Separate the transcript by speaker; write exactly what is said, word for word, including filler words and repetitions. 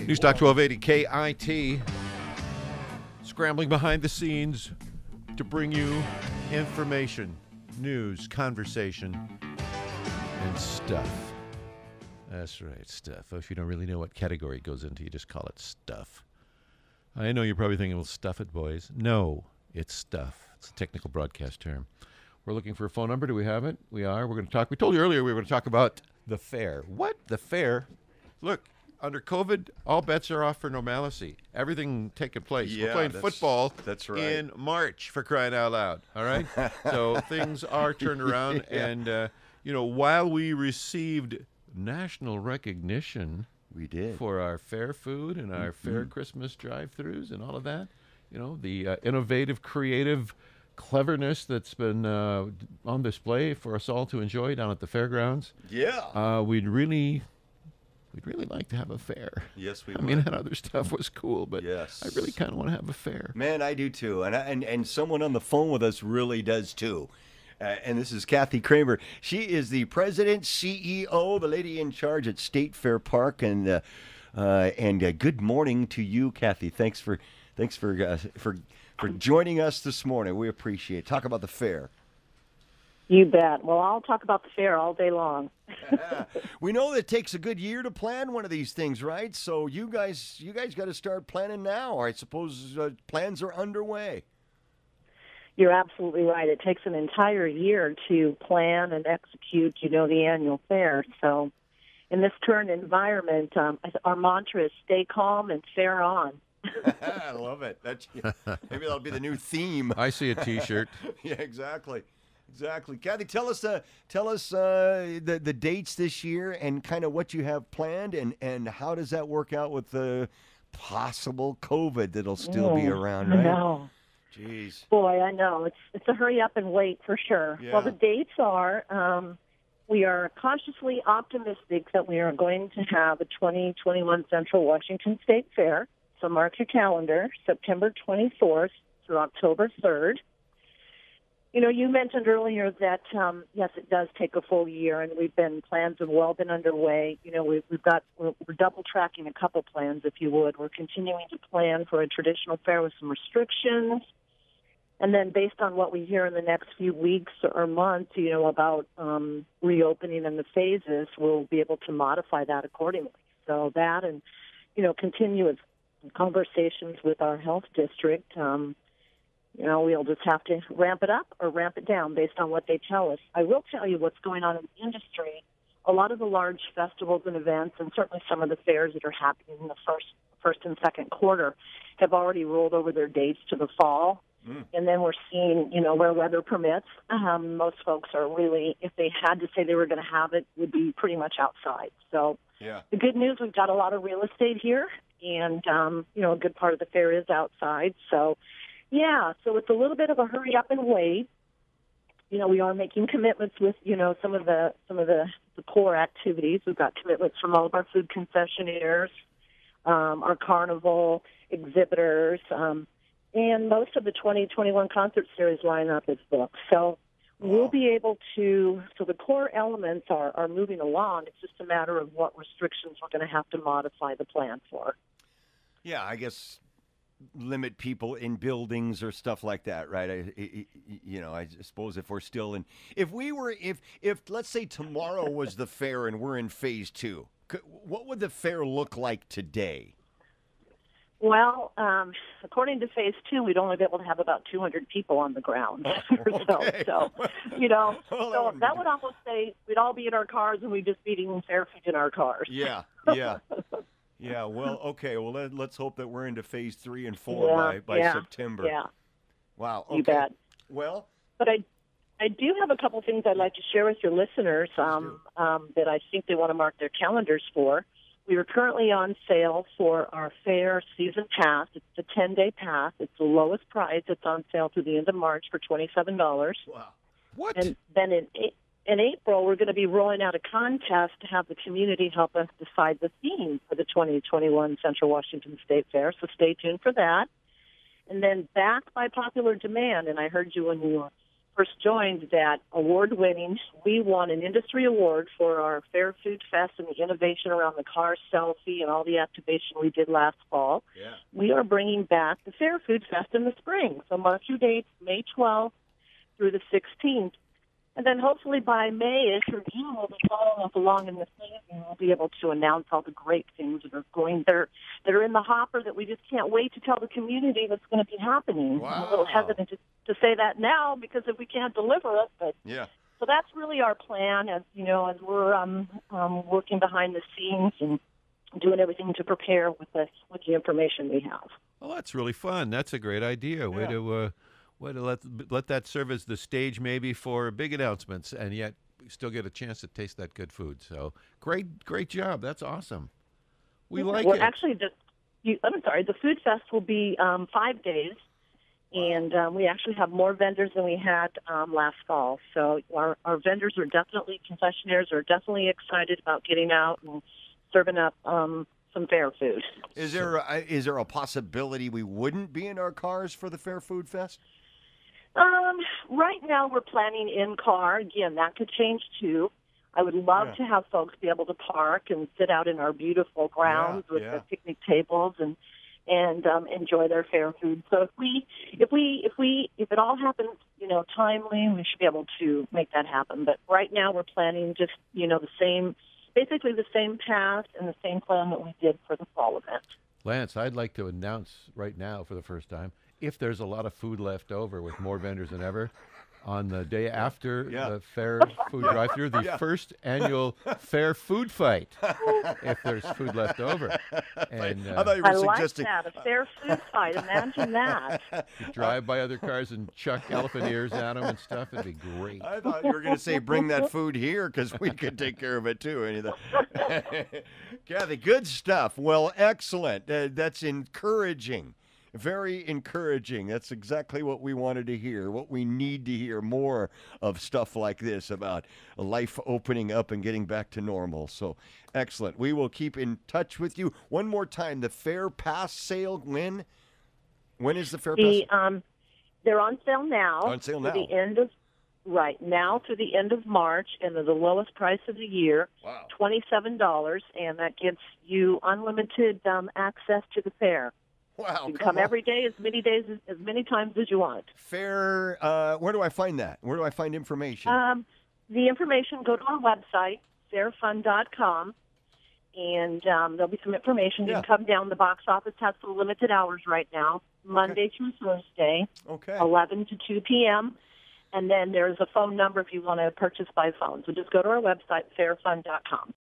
Speaker 1: News Talk twelve eighty K I T, scrambling behind the scenes to bring you information, news, conversation, and stuff. That's right, stuff. If you don't really know what category it goes into, you just call it stuff. I know you're probably thinking, well, stuff it, boys. No, it's stuff. It's a technical broadcast term. We're looking for a phone number. Do we have it? We are. We're going to talk. We told you earlier we were going to talk about the fair. What? The fair? Look, under COVID, all bets are off for normalcy. Everything taking place.
Speaker 2: Yeah,
Speaker 1: we're playing
Speaker 2: that's,
Speaker 1: football
Speaker 2: that's right.
Speaker 1: in March, for crying out loud. All right? So things are turned around.
Speaker 2: Yeah.
Speaker 1: And, uh, you know, while we received national recognition
Speaker 2: We did.
Speaker 1: for our fair food and our
Speaker 2: Mm-hmm.
Speaker 1: fair Christmas drive-thrus and all of that, you know, the uh, innovative, creative cleverness that's been uh, on display for us all to enjoy down at the fairgrounds.
Speaker 2: Yeah.
Speaker 1: Uh, we'd really, we'd really like to have a fair.
Speaker 2: yes, we
Speaker 1: I
Speaker 2: would.
Speaker 1: mean, that other stuff was cool, but
Speaker 2: Yes.
Speaker 1: I really kind of want to have a fair.
Speaker 2: Man, I do too. And, I, and and someone on the phone with us really does too. Uh, and this is Kathy Kramer. She is the president, C E O, the lady in charge at State Fair Park. And uh, uh, and uh, good morning to you, Kathy. Thanks for thanks for uh, for for joining us this morning. We appreciate it. Talk about the fair.
Speaker 3: You bet. Well, I'll talk about the fair all day long.
Speaker 2: We know that it takes a good year to plan one of these things, right? So you guys, you guys got to start planning now, or I suppose uh, plans are underway.
Speaker 3: You're absolutely right. It takes an entire year to plan and execute, you know, the annual fair. So in this current environment, um, our mantra is stay calm and fair on.
Speaker 2: I love it. That's, maybe that'll be the new theme.
Speaker 1: I see a T-shirt.
Speaker 2: Yeah, exactly, exactly. Kathy, tell us, uh, tell us uh, the the dates this year and kind of what you have planned, and, and how does that work out with the possible COVID that'll still be
Speaker 3: Mm,
Speaker 2: around,
Speaker 3: I
Speaker 2: right?
Speaker 3: know.
Speaker 2: Jeez.
Speaker 3: Boy, I know. It's it's a hurry up and wait for sure.
Speaker 2: Yeah.
Speaker 3: Well, the dates are, um, we are cautiously optimistic that we are going to have a twenty twenty-one Central Washington State Fair. So mark your calendar, September twenty-fourth through October third. You know, you mentioned earlier that, um, yes, it does take a full year, and we've been, plans have well been underway. You know, we've, we've got, we're, we're double tracking a couple plans, if you would. We're continuing to plan for a traditional fair with some restrictions. And then based on what we hear in the next few weeks or months, you know, about um, reopening and the phases, we'll be able to modify that accordingly. So that and, you know, continue with conversations with our health district. Um, you know, we'll just have to ramp it up or ramp it down based on what they tell us. I will tell you what's going on in the industry. A lot of the large festivals and events, and certainly some of the fairs that are happening in the first, first and second quarter, have already rolled over their dates to the fall. Mm. And then we're seeing, you know, where weather permits. Um, most folks are really, if they had to say they were going to have it, would be pretty much outside. So
Speaker 2: Yeah.
Speaker 3: the good news, we've got a lot of real estate here, and, um, you know, a good part of the fair is outside. So, yeah, so it's a little bit of a hurry up and wait. You know, we are making commitments with, you know, some of the some of the, the core activities. We've got commitments from all of our food concessionaires, um, our carnival exhibitors, um, and most of the twenty twenty-one concert series lineup is booked. So we'll be able to, so the core elements are, are moving along. It's just a matter of what restrictions we're going to have to modify the plan for.
Speaker 2: Yeah, I guess limit people in buildings or stuff like that, right? I, I, you know, I suppose if we're still in, if we were, if, if let's say tomorrow was the fair and we're in phase two, could, what would the fair look like today?
Speaker 3: Well, um, according to phase two, we'd only be able to have about two hundred people on the ground.
Speaker 2: Okay.
Speaker 3: so, so, you know,
Speaker 2: Well, that
Speaker 3: so
Speaker 2: wouldn't
Speaker 3: that
Speaker 2: be
Speaker 3: would almost say we'd all be in our cars and we'd just be eating fair food in our cars.
Speaker 2: Yeah, yeah. Yeah, well, okay. Well, let, let's hope that we're into phase three and four
Speaker 3: Yeah,
Speaker 2: by, by
Speaker 3: yeah,
Speaker 2: September.
Speaker 3: Yeah,
Speaker 2: Wow. Okay.
Speaker 3: you bet.
Speaker 2: Well,
Speaker 3: But I, I do have a couple things I'd like to share with your listeners um, um, that I think they want to mark their calendars for. We are currently on sale for our fair season pass. It's the ten-day pass. It's the lowest price. It's on sale through the end of March for twenty-seven dollars.
Speaker 2: wow.
Speaker 1: What?
Speaker 3: And then in in April, we're going to be rolling out a contest to have the community help us decide the theme for the twenty twenty-one Central Washington State Fair. So stay tuned for that. And then back by popular demand, and I heard you when you were first joined that award-winning, we won an industry award for our Fair Food Fest and the innovation around the car selfie and all the activation we did last fall.
Speaker 2: Yeah.
Speaker 3: We are bringing back the Fair Food Fest in the spring. So mark your dates, May twelfth through the sixteenth. And then hopefully by May-ish or June, we'll be following up along in the season, and we'll be able to announce all the great things that are going there, that are in the hopper that we just can't wait to tell the community that's going to be happening.
Speaker 2: Wow.
Speaker 3: I'm a little hesitant to, to say that now because if we can't deliver it, but
Speaker 2: Yeah.
Speaker 3: so that's really our plan, as you know, as we're um, um, working behind the scenes and doing everything to prepare with the with the information we have.
Speaker 1: Well, that's really fun. That's a great idea. Way
Speaker 2: Yeah.
Speaker 1: to uh, way to let let that serve as the stage maybe for big announcements, and yet still get a chance to taste that good food. So great, great job. That's awesome. We like
Speaker 3: well,
Speaker 1: it.
Speaker 3: actually, the, you, I'm sorry. The food fest will be um, five days, and um, we actually have more vendors than we had um, last fall. So our, our vendors are definitely, concessionaires are definitely excited about getting out and serving up um, some fair food.
Speaker 2: Is there a, is there a possibility we wouldn't be in our cars for the Fair Food Fest?
Speaker 3: Um, right now we're planning in car. Again, that could change too. I would love
Speaker 2: Yeah.
Speaker 3: to have folks be able to park and sit out in our beautiful grounds
Speaker 2: Yeah,
Speaker 3: with
Speaker 2: yeah.
Speaker 3: the picnic tables and and um, enjoy their fair food. So if we if we if we if it all happens, you know, timely, we should be able to make that happen. But right now we're planning just you know the same, basically the same path and the same plan that we did for the fall event.
Speaker 1: Lance, I'd like to announce right now for the first time, if there's a lot of food left over with more vendors than ever, on the day after
Speaker 2: Yeah.
Speaker 1: the Fair Food Drive-Thru, the
Speaker 2: Yeah.
Speaker 1: first annual Fair Food Fight, if there's food left over. And
Speaker 2: I
Speaker 1: uh,
Speaker 2: thought you
Speaker 3: I
Speaker 2: were
Speaker 3: like
Speaker 2: suggesting.
Speaker 3: that, a fair food fight. Imagine that.
Speaker 1: you drive by other cars and chuck elephant ears at them and stuff. It'd be great.
Speaker 2: I thought you were going to say bring that food here because we could take care of it too. Anything. Kathy, good stuff. Well, excellent. Uh, that's encouraging. Very encouraging. That's exactly what we wanted to hear, what we need to hear more of stuff like this about life opening up and getting back to normal. So excellent. We will keep in touch with you. One more time, the Fair Pass sale, when? When is the Fair Pass?
Speaker 3: The um, they're on sale now.
Speaker 2: On sale
Speaker 3: through
Speaker 2: now.
Speaker 3: The end of right now through the end of March, and they're the lowest price of the year,
Speaker 2: Wow.
Speaker 3: twenty-seven dollars, and that gives you unlimited um, access to the fair.
Speaker 2: Wow.
Speaker 3: You can
Speaker 2: come
Speaker 3: come
Speaker 2: on.
Speaker 3: every day, as many days, as, as many times as you want.
Speaker 2: Fair, uh, where do I find that? Where do I find information?
Speaker 3: Um, the information, go to our website, fair fun dot com, and um, there'll be some information. You
Speaker 2: Yeah.
Speaker 3: can come down. The box office has some limited hours right now, Monday through Thursday,
Speaker 2: okay.
Speaker 3: eleven to two p.m., and then there's a phone number if you want to purchase by phone. So just go to our website, fair fun dot com.